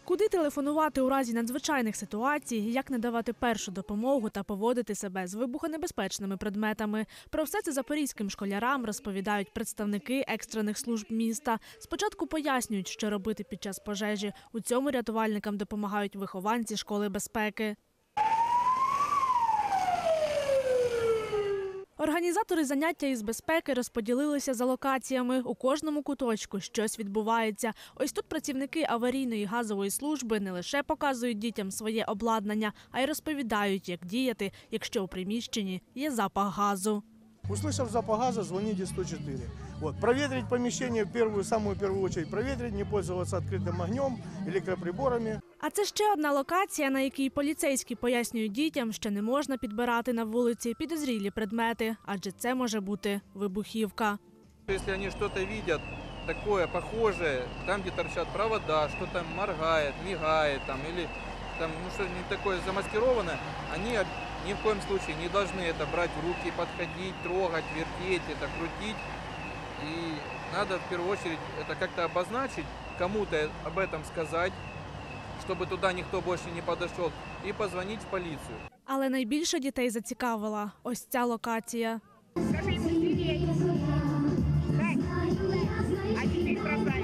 Куди телефонувати у разі надзвичайних ситуацій, як надавати першу допомогу та поводити себе з вибухонебезпечними предметами. Про все це запорізьким школярам розповідають представники екстрених служб міста. Спочатку пояснюють, що робити під час пожежі. У цьому рятувальникам допомагають вихованці школи безпеки. Організатори заняття із безпеки розподілилися за локаціями. У кожному куточку щось відбувається. Ось тут працівники аварійної газової служби не лише показують дітям своє обладнання, а й розповідають, як діяти, якщо у приміщенні є запах газу. Услышав запах газа, звоните 104. Проветрить помещение в самую первую очередь, проветрить, не пользоваться открытым огнем, электроприборами. А це ще одна локація, на якій поліцейські пояснюють дітям, що не можна підбирати на вулиці підозрілі предмети, адже це може бути вибухівка. Если они что-то видят, такое похожее, там, где торчат провода, что там моргает, мигает, или что не такое замаскированное, они ни в коем случае не должны это брать в руки, подходить, трогать, вертеть, это крутить. И надо в первую очередь это как-то обозначить, кому-то об этом сказать, чтобы туда никто больше не подошел, и позвонить в полицию. Але найбільше дітей зацікавила ось ця локація. Скажи ему быстрее. А теперь бросай.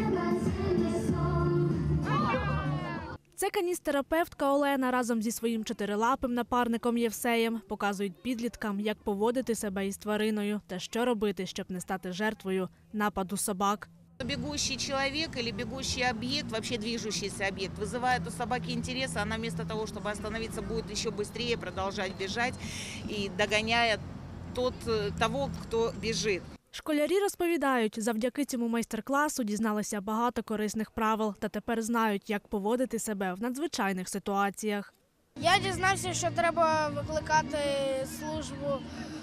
Це каністерапевтка Олена разом зі своїм чотирилапим напарником Євсеєм показують підліткам, як поводити себе із твариною та що робити, щоб не стати жертвою нападу собак. Бегущий человек или бегущий объект, вообще движущийся объект, вызывает у собаки интерес, она вместо того, чтобы остановиться, будет еще быстрее продолжать бежать и догоняя того, кто бежит. Школярі розповідають, завдяки цьому майстер-класу дізналися багато корисних правил та тепер знають, як поводити себе в надзвичайних ситуаціях. Я дізнався, що треба викликати службу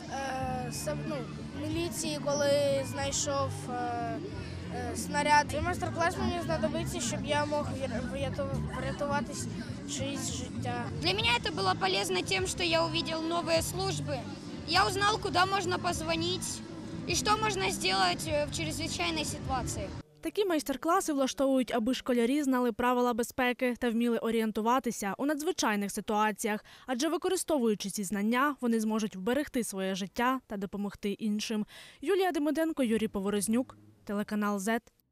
міліції, коли знайшов снаряд. Цей майстер-клас мені знадобиться, щоб я мог врятувати чиєсь життя. Для меня это было полезно тем, что я увидел новые службы. Я узнал, куда можно позвонить и что можно сделать в чрезвычайной ситуации. Такі майстер-класи влаштовують, аби школярі знали правила безпеки та вміли орієнтуватися у надзвичайних ситуаціях. Адже використовуючи ці знання, вони зможуть вберегти своє життя та допомогти іншим. Юлія Демиденко, Юрій Поворознюк, телеканал ЗЕТ.